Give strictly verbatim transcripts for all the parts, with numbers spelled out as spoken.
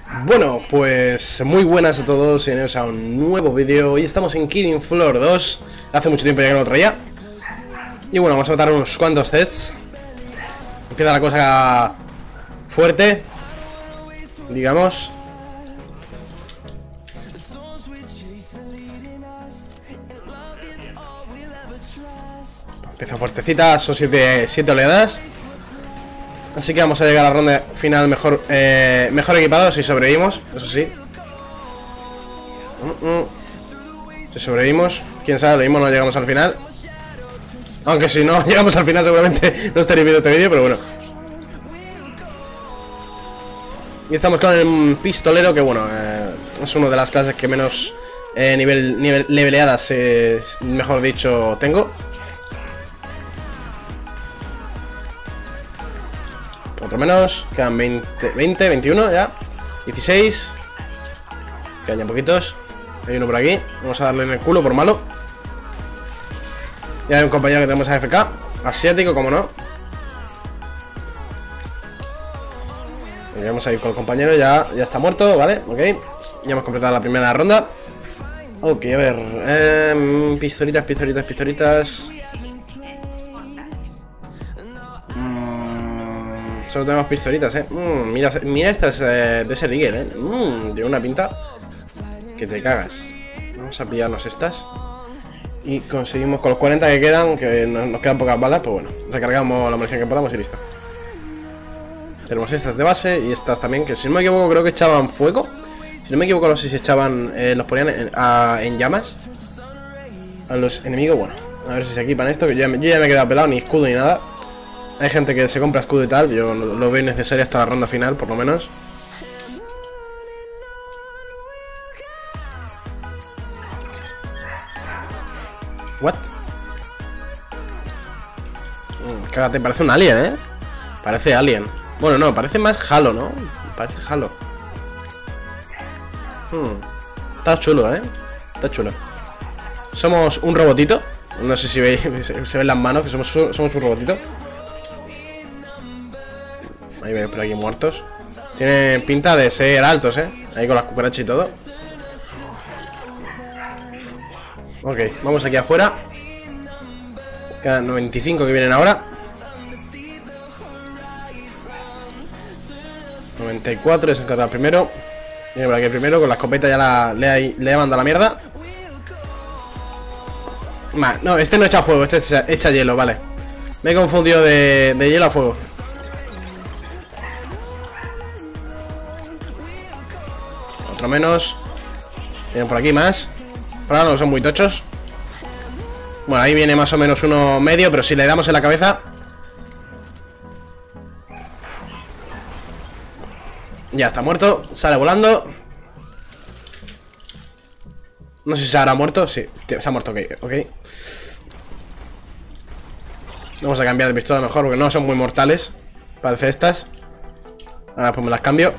Bueno, pues muy buenas a todos y bienvenidos a un nuevo vídeo. Hoy estamos en Killing Floor dos. Hace mucho tiempo ya que no lo traía. Y bueno, vamos a matar unos cuantos sets. Empieza la cosa fuerte, digamos. Empieza fuertecita, son siete, siete oleadas. Así que vamos a llegar a la ronda final mejor eh, mejor equipados si sobrevivimos, eso sí. Mm -mm. Si sobrevivimos, quién sabe, lo mismo no llegamos al final. Aunque si no llegamos al final seguramente no estaría viendo este vídeo, pero bueno. Y estamos con el pistolero, que bueno, eh, es una de las clases que menos eh, nivel, nivel leveleadas, eh, mejor dicho, tengo. Otro menos, quedan veinte, veinte, veintiuno ya. dieciséis. Quedan ya poquitos. Hay uno por aquí, vamos a darle en el culo por malo. Ya hay un compañero que tenemos A F K, asiático, como no. Y vamos a ir con el compañero, ya, ya está muerto, vale, ok. Ya hemos completado la primera ronda. Ok, a ver, eh, pistolitas, pistolitas, pistolitas. Solo tenemos pistolitas, eh. Mm, mira, mira estas eh, de ese Rigger, eh. Mm, tiene una pinta que te cagas. Vamos a pillarnos estas. Y conseguimos con los cuarenta que quedan, que nos, nos quedan pocas balas, pues bueno, recargamos la munición que podamos y listo. Tenemos estas de base y estas también, que si no me equivoco creo que echaban fuego. Si no me equivoco no sé si echaban, eh, los ponían en, a, en llamas a los enemigos. Bueno, a ver si se equipan esto, que yo ya, yo ya me he quedado pelado, ni escudo ni nada. Hay gente que se compra escudo y tal, yo lo veo necesario hasta la ronda final, por lo menos. What? Mm, cágate, parece un alien, ¿eh? Parece alien. Bueno, no, parece más Halo, ¿no? Parece Halo. Hmm. Está chulo, ¿eh? Está chulo. Somos un robotito. No sé si veis, se ven las manos, que somos, somos un robotito. Ahí veis por aquí muertos. Tienen pinta de ser altos, eh. Ahí con las cucarachas y todo. Ok, vamos aquí afuera. Quedan noventa y cinco que vienen ahora. noventa y cuatro, se han quedado primero. Viene por aquí primero, con la escopeta ya la, le, le he mandado a la mierda. Nah, no, este no echa fuego, este echa, echa hielo, vale. Me he confundido de, de hielo a fuego. Otro menos. Vienen por aquí más. Por ahora no son muy tochos. Bueno, ahí viene más o menos uno medio, pero si le damos en la cabeza. Ya está muerto, sale volando. No sé si se habrá muerto. Sí, se ha muerto, ok, ok. Vamos a cambiar de pistola mejor, porque no son muy mortales. Parece estas. Ahora pues me las cambio.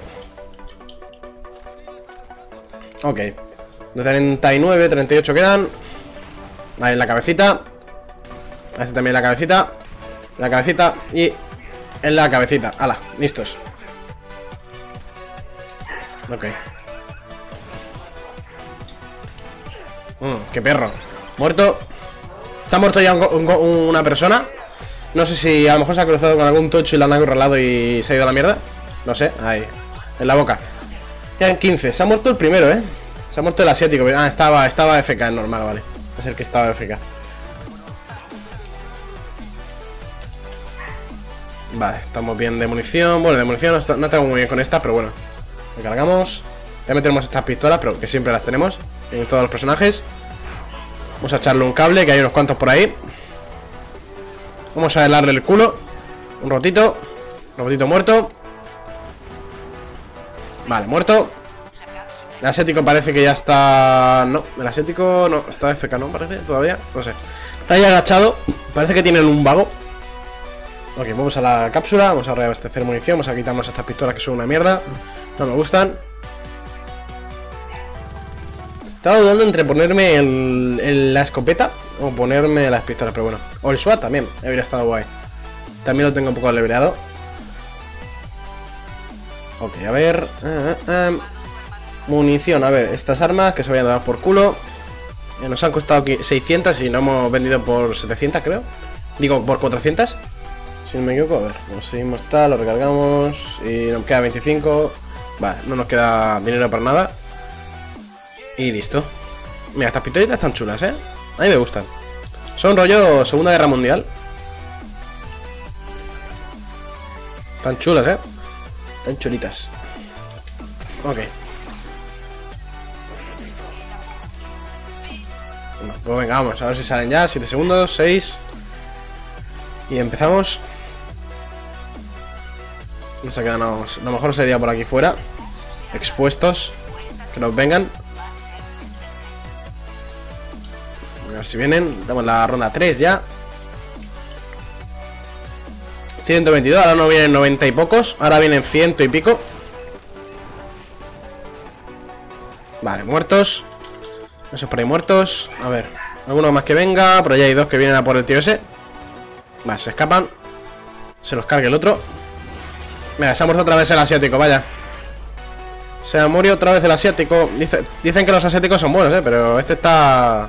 Ok, de treinta y nueve, treinta y ocho quedan. Ahí en la cabecita. Este también en la cabecita. En la cabecita y en la cabecita. Hala, listos. Ok. Mm, qué perro. Muerto. Se ha muerto ya un, un, una persona. No sé si a lo mejor se ha cruzado con algún tocho y la han acorralado y se ha ido a la mierda. No sé, ahí, en la boca. Quedan quince, se ha muerto el primero, eh. Se ha muerto el asiático. Ah, estaba, estaba A F K, es normal, vale. Es el que estaba A F K. Vale, estamos bien de munición. Bueno, de munición no, no estamos muy bien con esta, pero bueno. Recargamos. Ya metemos estas pistolas, pero que siempre las tenemos en todos los personajes. Vamos a echarle un cable, que hay unos cuantos por ahí. Vamos a helarle el culo. Un rotito. Un rotito muerto. Vale, muerto. El asiático parece que ya está... No, el asiático no, está A F K, ¿no? Parece, todavía, no sé. Está ahí agachado, parece que tiene un vago. Ok, vamos a la cápsula, vamos a reabastecer munición. Vamos a quitarnos estas pistolas que son una mierda. No me gustan. Estaba dudando entre ponerme el, el, la escopeta o ponerme las pistolas, pero bueno. O el SWAT también, habría estado guay. También lo tengo un poco leveleado. Ok, a ver. Eh, eh, eh. Munición, a ver, estas armas que se vayan a dar por culo. Eh, nos han costado aquí seiscientas y no hemos vendido por setecientas, creo. Digo, por cuatrocientas. Si no me equivoco, a ver, nos seguimos tal, lo recargamos y nos queda veinticinco. Vale, no nos queda dinero para nada. Y listo. Mira, estas pistolitas están chulas, ¿eh? A mí me gustan. Son rollo Segunda Guerra Mundial. Están chulas, ¿eh? Están chulitas. Ok. Bueno, pues venga, vamos, a ver si salen ya. siete segundos, seis. Y empezamos. Nos ha quedado, lo mejor sería por aquí fuera. Expuestos. Que nos vengan. A ver si vienen. Damos la ronda tres ya. ciento veintidós, ahora no vienen noventa y pocos. Ahora vienen ciento y pico. Vale, muertos. Esos por ahí muertos. A ver, alguno más que venga. Pero ya hay dos que vienen a por el tío ese. Vale, se escapan. Se los cargue el otro. Mira, se ha muerto otra vez el asiático, vaya. Se ha muerto otra vez el asiático. Dice, Dicen que los asiáticos son buenos, eh. Pero este está...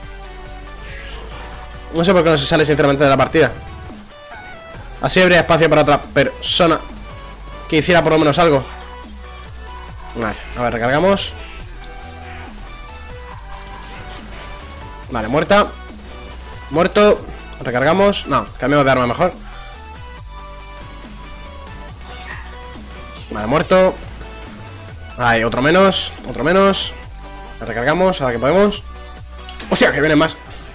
No sé por qué no se sale sinceramente de la partida. Así habría espacio para otra persona que hiciera por lo menos algo. Vale, a ver, recargamos. Vale, muerta. Muerto. Recargamos. No, cambiamos de arma mejor. Vale, muerto. Ahí, otro menos. Otro menos. Recargamos, ahora que podemos. ¡Hostia, que vienen más!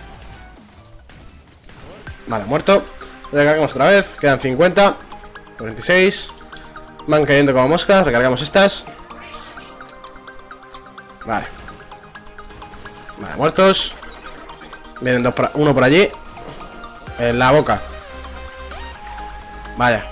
Vale, muerto. Recargamos otra vez, quedan cincuenta. cuarenta y seis. Van cayendo como moscas, recargamos estas. Vale. Vale, muertos. Vienen dos por, uno por allí. En la boca. Vaya.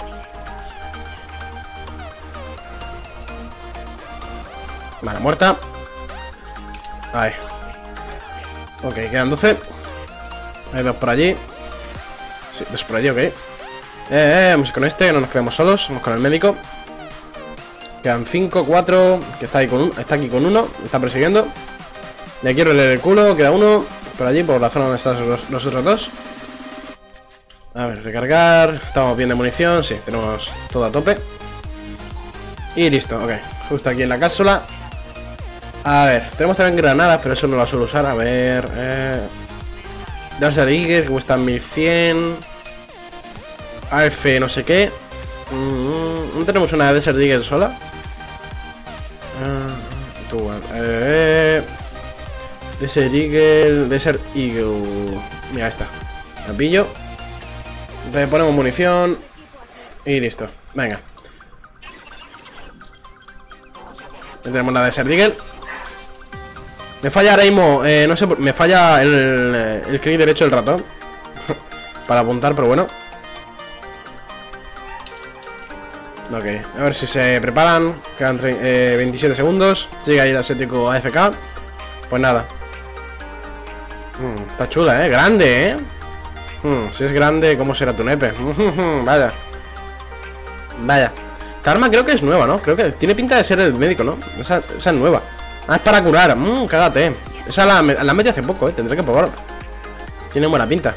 Vale, muerta. Ahí. Ok, quedan doce. Hay dos por allí. Sí, dos por allí, ok. Eh, eh, vamos con este, que no nos quedemos solos. Vamos con el médico. Quedan cinco, cuatro. Que está ahí con un, está aquí con uno. Me está persiguiendo. Le quiero leer el culo. Queda uno. Por allí, por la zona donde están los, los otros dos. A ver, recargar. Estamos bien de munición. Sí, tenemos todo a tope. Y listo, ok. Justo aquí en la cápsula. A ver, tenemos también granadas, pero eso no lo suelo usar. A ver, eh... Darse Rigger, que cuesta mil cien. A F no sé qué. mm, ¿No tenemos una Desert Eagle sola? Uh, tú, eh, Desert Eagle. Desert Eagle. Mira, esta. La pillo. Le ponemos munición. Y listo. Venga. Tenemos la Desert Eagle. Me falla ahora mismo, eh, no sé, me falla el, el clic derecho del ratón para apuntar, pero bueno. Ok, a ver si se preparan. Quedan eh, veintisiete segundos. Sigue ahí el asiático A F K. Pues nada. mm, Está chula, eh, grande, eh mm, Si es grande, ¿cómo será tu nepe? Vaya. Vaya. Esta arma creo que es nueva, ¿no? Creo que tiene pinta de ser el médico, ¿no? Esa, esa es nueva. Ah, es para curar. Mmm, cágate. Esa la, la metí hace poco, eh. Tendré que probarla. Tiene buena pinta.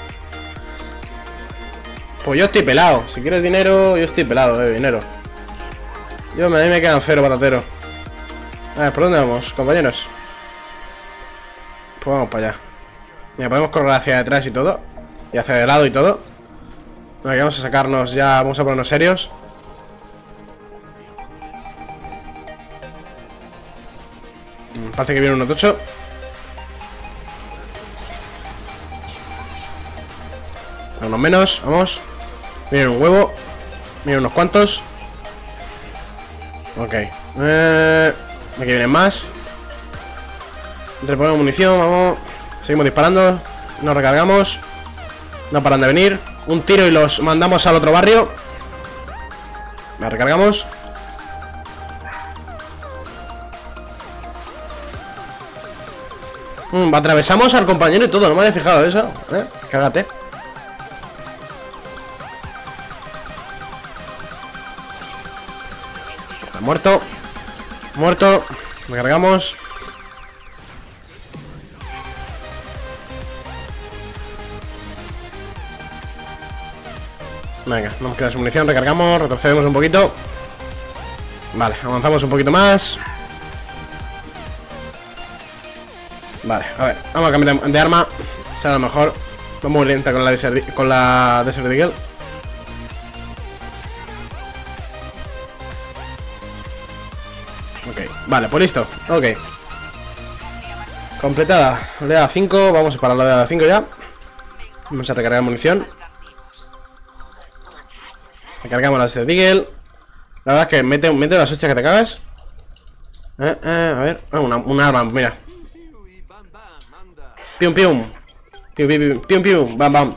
Pues yo estoy pelado. Si quieres dinero, yo estoy pelado, eh. Dinero. Yo, a mí me quedan cero, patatero. A ver, ¿por dónde vamos, compañeros? Pues vamos para allá. Mira, podemos correr hacia detrás y todo. Y hacia de lado y todo. Aquí vamos a sacarnos ya. Vamos a ponernos serios. Parece que viene uno tocho. Unos menos, vamos. Viene un huevo. Vienen unos cuantos. Ok. Eh, aquí vienen más. Reponemos munición, vamos. Seguimos disparando. Nos recargamos. No paran de venir. Un tiro y los mandamos al otro barrio. Nos recargamos. Mm, atravesamos al compañero y todo, no me había fijado eso, ¿eh? Cágate. Vale, muerto. Muerto. Recargamos. Venga, no nos queda su munición, recargamos, retrocedemos un poquito. Vale, avanzamos un poquito más. Vale, a ver, vamos a cambiar de, de arma. Será lo mejor. Vamos muy lenta con la Desert, con la Desert Eagle. Ok, vale, pues listo. Ok. Completada. Oleada cinco, vamos para la oleada cinco ya. Vamos a recargar munición. Recargamos la Desert Eagle. La verdad es que mete, mete las hostias que te cagas. Eh, eh, a ver, ah, una, un arma, mira. Pium, pium. Pium, pium, pium, pium, bam, bam.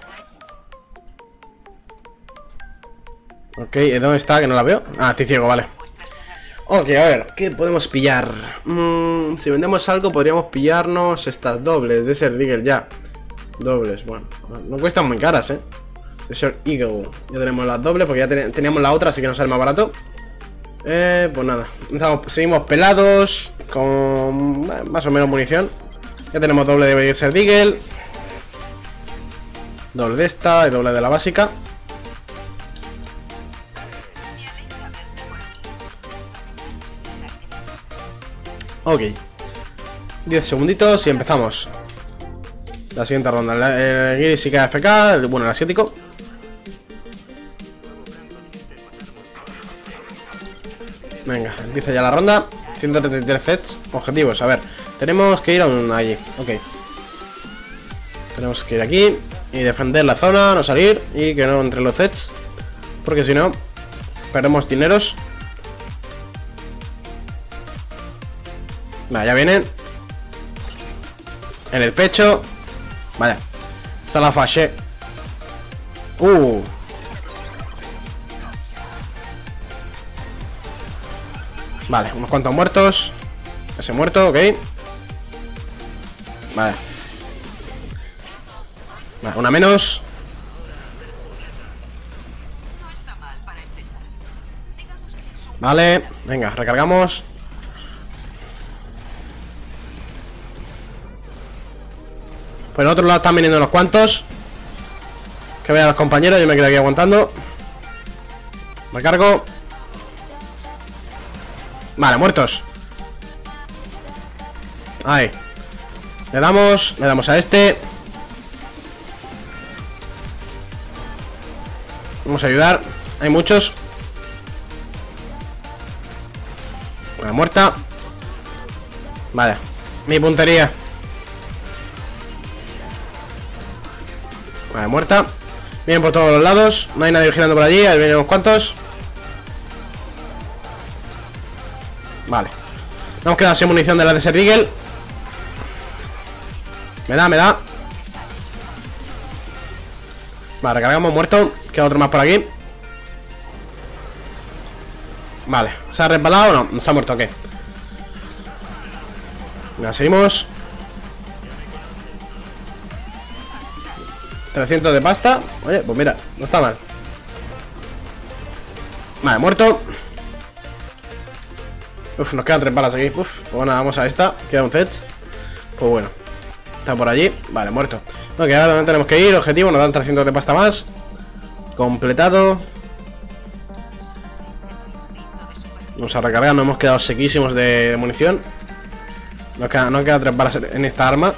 Ok, ¿dónde está? Que no la veo. Ah, estoy ciego, vale. Ok, a ver, ¿qué podemos pillar? Mm, si vendemos algo podríamos pillarnos estas dobles. Desert Eagle ya. Dobles, bueno. No cuestan muy caras, eh. Desert Eagle. Ya tenemos las dobles porque ya ten teníamos la otra, así que nos sale más barato. Eh, pues nada. Estamos, seguimos pelados. Con eh, más o menos munición. Ya tenemos doble de Desert Eagle. Doble de esta y doble de la básica. Ok. diez segunditos y empezamos. La siguiente ronda. El Guiris y K F K. El, bueno, el asiático. Venga, empieza ya la ronda. ciento treinta y tres sets. Objetivos, a ver. Tenemos que ir a un allí. Ok. Tenemos que ir aquí y defender la zona, no salir y que no entre los sets. Porque si no, perdemos dineros. Vale, ya vienen. En el pecho. Vaya. Sala fâché. Uh. Vale, unos cuantos muertos. Ese muerto, ok. Vale. Vale, una menos. Vale, venga, recargamos. Por el otro lado están viniendo unos cuantos. Que vean a los compañeros, yo me quedo aquí aguantando. Me cargo. Vale, muertos. Ahí. Le damos, le damos a este. Vamos a ayudar. Hay muchos. Una muerta. Vale. Mi puntería. Vale, muerta. Vienen por todos los lados. No hay nadie vigilando por allí. Ahí vienen unos cuantos. Vale. Nos queda sin munición de la Desert Eagle. Me da, me da. Vale, recargamos, muerto. Queda otro más por aquí. Vale, ¿se ha resbalado o no? ¿Se ha muerto o qué? Venga, seguimos. trescientos de pasta. Oye, pues mira, no está mal. Vale, muerto. Uf, nos quedan tres balas aquí. Uf, pues bueno, vamos a esta. Queda un set. Pues bueno, está por allí. Vale, muerto. Ok, ahora donde tenemos que ir. Objetivo, nos dan trescientos de pasta más. Completado. Vamos a recargar, nos hemos quedado sequísimos de munición. Nos quedan, nos quedan tres balas en esta arma.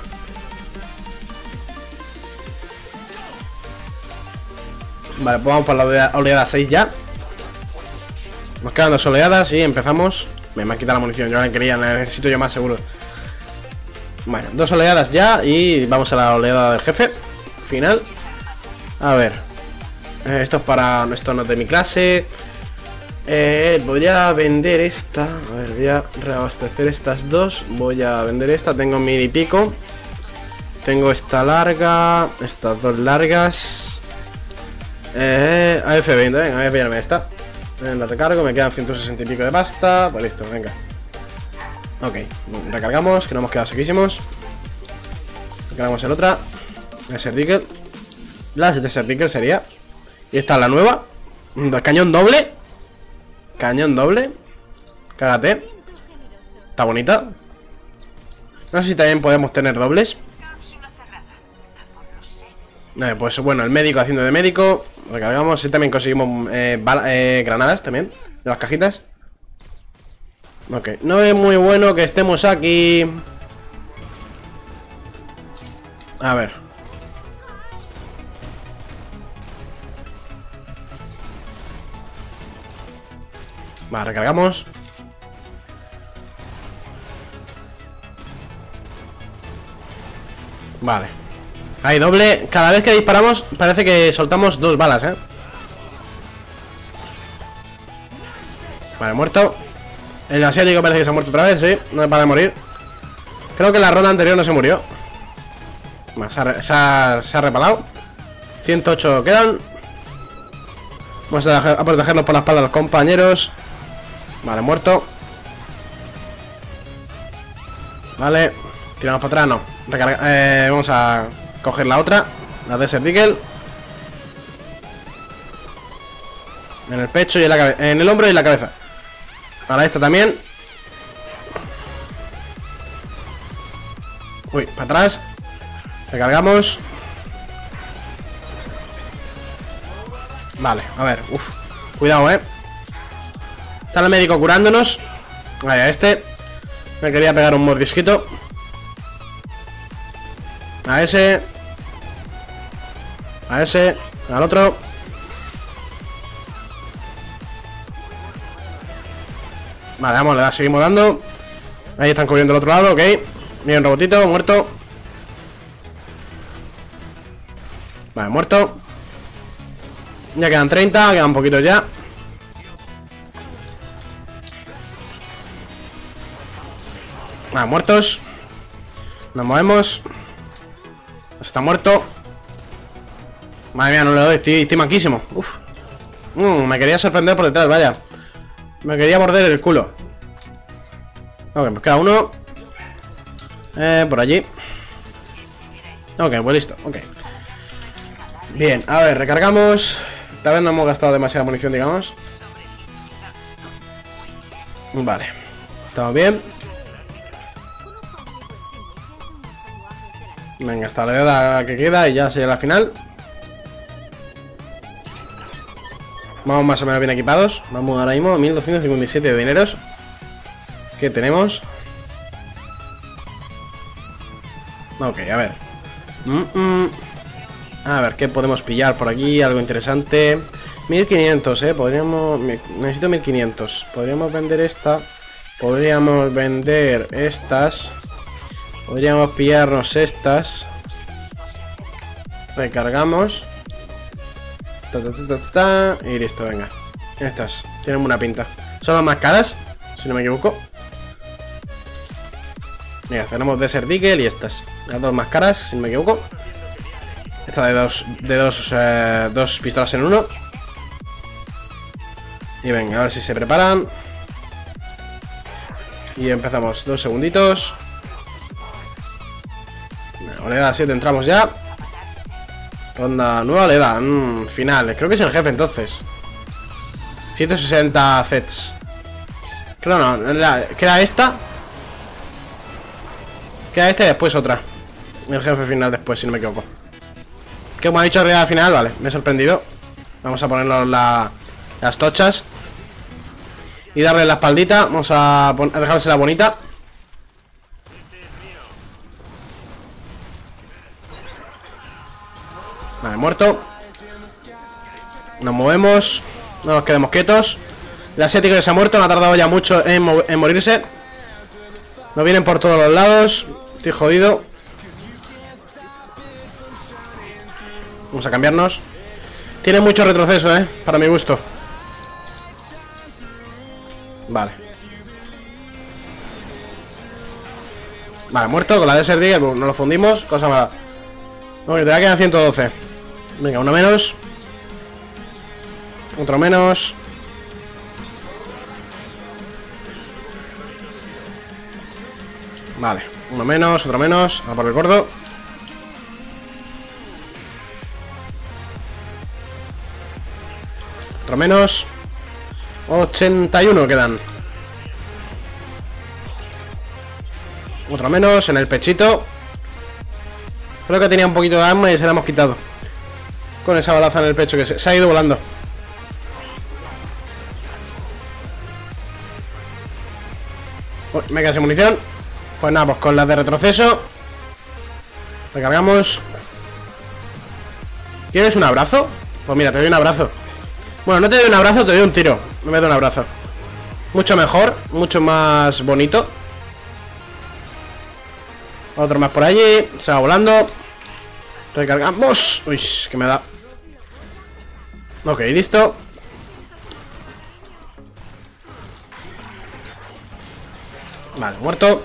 Vale, pues vamos por la oleada seis ya. Nos quedan dos oleadas y empezamos. Me, me han quitado la munición, yo la quería, la necesito yo más seguro. Bueno, dos oleadas ya y vamos a la oleada del jefe final. A ver, eh, esto es para... Esto no es de mi clase. eh, Voy a vender esta. A ver, voy a reabastecer estas dos. Voy a vender esta, tengo mil y pico. Tengo esta larga. Estas dos largas. Eh, A F veinte, venga, voy a pillarme esta. La recargo, me quedan ciento sesenta y pico de pasta. Pues listo, venga. Ok, recargamos, que no hemos quedado sequísimos. Recargamos el otra. Desert Eagle. La Desert Eagle sería. Y esta es la nueva. Cañón doble. Cañón doble. Cágate. Está bonita. No sé si también podemos tener dobles. Eh, pues bueno, el médico haciendo de médico. Recargamos. Y también conseguimos eh, bala, eh, granadas también. De las cajitas. Ok. No es muy bueno que estemos aquí. A ver. Vale, recargamos. Vale. Hay doble. Cada vez que disparamos parece que soltamos dos balas, ¿eh? Vale, muerto. El asiático parece que se ha muerto otra vez, sí. No para de morir. Creo que en la ronda anterior no se murió. Más, se, ha, se, ha, se ha repalado. ciento ocho quedan. Vamos a, dejar, a protegernos por la espalda a los compañeros. Vale, muerto. Vale. Tiramos para atrás, no. Recarga, eh, vamos a coger la otra. La Desert Eagle. En el pecho y en la cabeza. En el hombro y en la cabeza. Ahora esta también. Uy, para atrás. Recargamos. Vale, a ver, uff. Cuidado, eh. Está el médico curándonos. Vaya, este me quería pegar un mordisquito. A ese. A ese. Al otro. Vale, vamos, le da, seguimos dando. Ahí están cubriendo el otro lado, ok. Bien, robotito, muerto. Vale, muerto. Ya quedan treinta, quedan poquitos ya. Vale, muertos. Nos movemos. Está muerto. Madre mía, no le doy, estoy, estoy manquísimo. Uf. Mm, me quería sorprender por detrás, vaya. Me quería morder el culo. Ok, pues queda uno. Eh, por allí. Ok, pues listo, ok. Bien, a ver, recargamos. Tal vez no hemos gastado demasiada munición, digamos. Vale. Estamos bien. Venga, hasta la edad que queda y ya sería la final. Vamos más o menos bien equipados. Vamos ahora mismo a mil doscientos cincuenta y siete de dineros que tenemos. Ok, a ver. Mm -mm. A ver, ¿qué podemos pillar por aquí? Algo interesante. mil quinientos, eh. Podríamos... Necesito mil quinientos. Podríamos vender esta. Podríamos vender estas. Podríamos pillarnos estas. Recargamos. Ta, ta, ta, ta, ta, y listo, venga. Estas tienen buena pinta. Son las más caras, si no me equivoco. Mira, tenemos Desert Eagle y estas. Las dos más caras, si no me equivoco. Esta de dos, de dos, eh, dos pistolas en uno. Y venga, a ver si se preparan. Y empezamos. Dos segunditos. Oleada siete, entramos ya. Ronda nueva, oleada. Mm, final. Creo que es el jefe entonces. ciento sesenta sets. Creo no. La, queda esta. Queda esta y después otra. El jefe final después, si no me equivoco. Que como ha dicho arriba final, vale. Me he sorprendido. Vamos a ponernos la, las tochas. Y darle la espaldita. Vamos a, a dejársela bonita. Vale, muerto. Nos movemos. No nos quedemos quietos. El asiático que se ha muerto. No ha tardado ya mucho en, en morirse. Nos vienen por todos los lados. Estoy jodido. Vamos a cambiarnos. Tiene mucho retroceso, eh. Para mi gusto. Vale. Vale, muerto. Con la Desert Eagle no lo fundimos. Cosa mala. No, que te va a quedar ciento doce. Venga, uno menos. Otro menos. Vale, uno menos, otro menos. A por el gordo. Otro menos. ochenta y uno quedan. Otro menos en el pechito. Creo que tenía un poquito de arma y se la hemos quitado con esa balaza en el pecho que se, se ha ido volando. Uy, me quedé sin munición. Pues nada, pues con las de retroceso recargamos. ¿Quieres un abrazo? Pues mira, te doy un abrazo. Bueno, no te doy un abrazo, te doy un tiro. No me doy un abrazo. Mucho mejor, mucho más bonito. Otro más por allí. Se va volando. Recargamos. Uy, que me da. Ok, listo. Vale, muerto.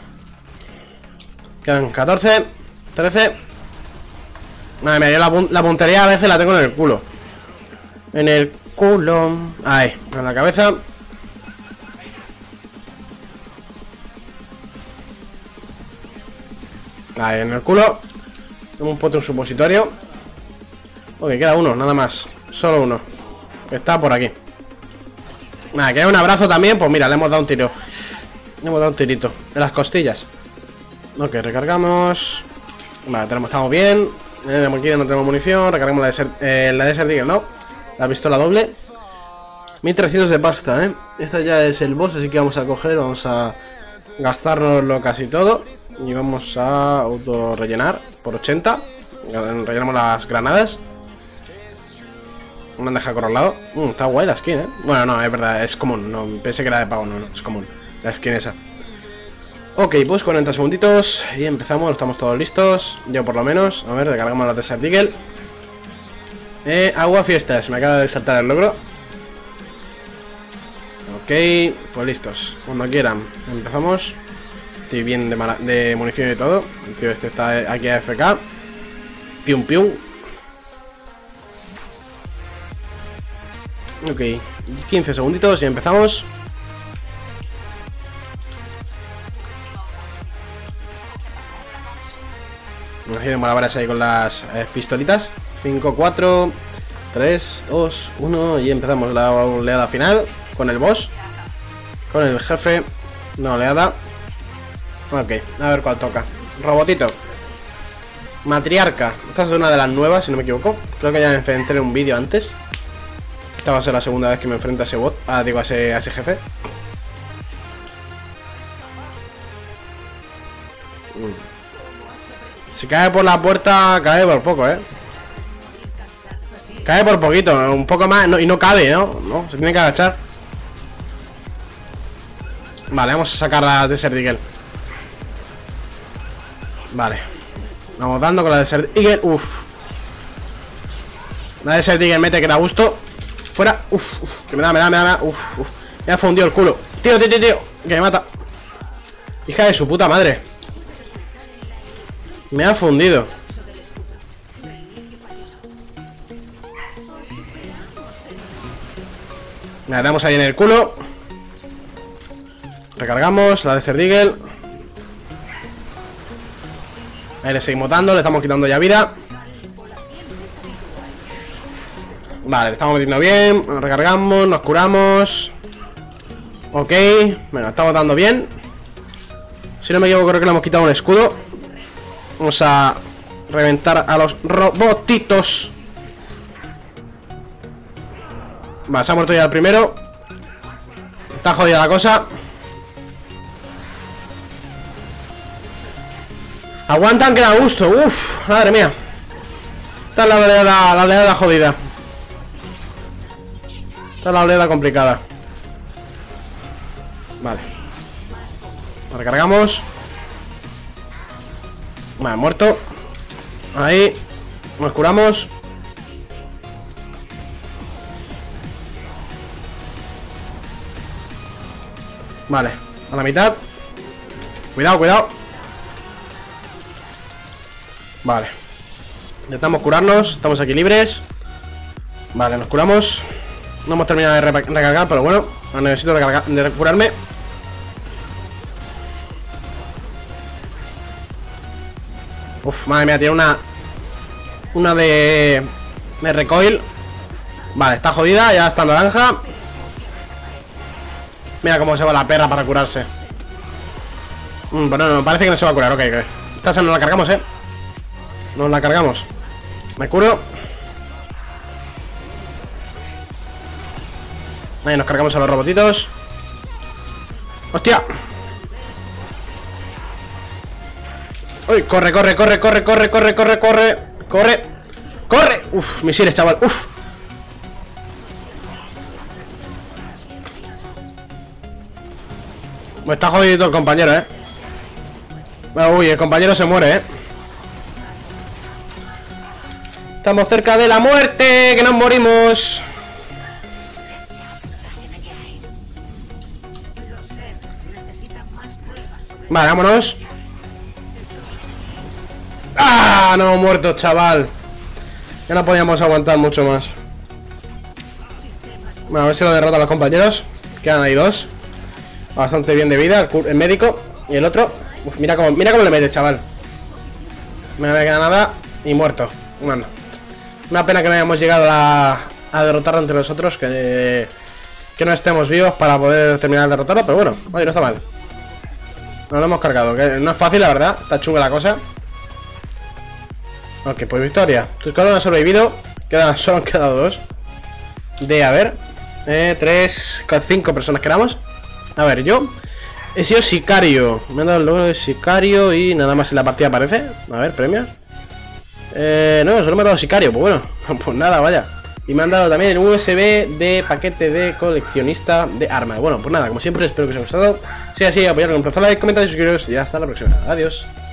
Quedan catorce, trece. Madre mía, yo la, la puntería a veces la tengo en el culo. En el culo. Ahí, en la cabeza. Ahí, en el culo. Tengo un pote, un supositorio. Ok, queda uno, nada más. Solo uno. Que está por aquí. Nada, queda un abrazo también. Pues mira, le hemos dado un tiro. Le hemos dado un tirito en las costillas. Ok, recargamos. Vale, tenemos, estamos bien. Eh, aquí no tenemos munición. Recargamos la Desert, eh, la Desert Eagle, ¿no? La pistola doble. mil trescientos de pasta, ¿eh? Esta ya es el boss, así que vamos a coger. Vamos a gastárnoslo casi todo. Y vamos a auto rellenar por ochenta. Rellenamos las granadas. Una deja corralado. Mm, está guay la skin, ¿eh? Bueno, no, es verdad, es común. No, pensé que era de pago, no, no, es común. La skin esa. Ok, pues cuarenta segunditos. Y empezamos, estamos todos listos. Yo por lo menos. A ver, recargamos la Desert Eagle. Eh, agua fiestas. Me acaba de saltar el logro. Ok, pues listos. Cuando quieran, empezamos. Estoy bien de, de munición y todo. El tío este está aquí a F K. Pium pium. Ok, quince segunditos y empezamos. Nos hacen malabares ahí con las eh, pistolitas. cinco, cuatro, tres, dos, uno. Y empezamos la oleada final con el boss. Con el jefe. Una oleada. Ok, a ver cuál toca. Robotito. Matriarca. Esta es una de las nuevas, si no me equivoco. Creo que ya me enfrenté en un vídeo antes. Esta va a ser la segunda vez que me enfrento a ese bot. Ah, digo, a ese, a ese jefe. Si cae por la puerta, cae por poco, ¿eh? Cae por poquito, un poco más no, y no cabe, ¿no? No, se tiene que agachar. Vale, vamos a sacar la Desert Eagle. Vale. Vamos dando con la Desert Eagle. Uf. La Desert Eagle mete que da gusto. Fuera. Uf, uf. Que me da, me da, me da, me da. Uf, uf. Me ha fundido el culo. Tío, tío, tío, tío. Que me mata. Hija de su puta madre. Me ha fundido. Le damos ahí en el culo. Recargamos la Desert Eagle. Ahí le seguimos dando, le estamos quitando ya vida. Vale, le estamos metiendo bien. Nos recargamos, nos curamos. Ok, venga, estamos dando bien. Si no me equivoco, creo que le hemos quitado un escudo. Vamos a reventar a los robotitos. Vale, se ha muerto ya el primero. Está jodida la cosa. Aguantan que da gusto. Uf, madre mía. Esta es la oleada, la oleada jodida. Esta es la oleada complicada. Vale. La recargamos. Vale, muerto. Ahí. Nos curamos. Vale, a la mitad. Cuidado, cuidado. Vale. Intentamos curarnos. Estamos aquí libres. Vale, nos curamos. No hemos terminado de recargar, pero bueno, necesito recargar, de curarme. Uf, madre mía, tiene una Una de De recoil. Vale, está jodida, ya está en naranja. Mira cómo se va la perra para curarse. Mm, pero no, parece que no se va a curar, ok, ok. Esta nos la cargamos, eh. Nos la cargamos. Me curo. Ahí nos cargamos a los robotitos. ¡Hostia! ¡Uy! Corre, corre, corre, corre, corre, corre, corre, corre. Corre. ¡Corre! Uf, misiles, chaval. Uf. Me está jodido el compañero, eh. Uy, el compañero se muere, eh. Estamos cerca de la muerte. Que nos morimos. Vale, vámonos. ¡Ah! No hemos muerto, chaval. Ya no podíamos aguantar mucho más. Bueno, a ver si lo derrotan los compañeros. Quedan ahí dos. Bastante bien de vida, el médico. Y el otro. Uf, mira cómo, mira cómo le mete, chaval. No me queda nada. Y muerto. Bueno. Una pena que no hayamos llegado a, a derrotarlo entre nosotros. Que, que no estemos vivos para poder terminar de derrotarlo. Pero bueno, oye, no está mal. Nos lo hemos cargado. Que no es fácil, la verdad. Está chunga la cosa. Ok, pues victoria. Tus colores han sobrevivido. Quedan, solo han quedado dos. De, a ver. Eh, tres, cinco personas quedamos. A ver, yo he sido sicario. Me han dado el logro de sicario y nada más en la partida aparece. A ver, premios. Eh, no, solo me ha dado sicario. Pues bueno, pues nada, vaya. Y me han dado también el U S B de paquete de coleccionista de armas. Bueno, pues nada, como siempre, espero que os haya gustado. Si es así, apoyarlo con un like, comentar y suscribiros. Y hasta la próxima. Adiós.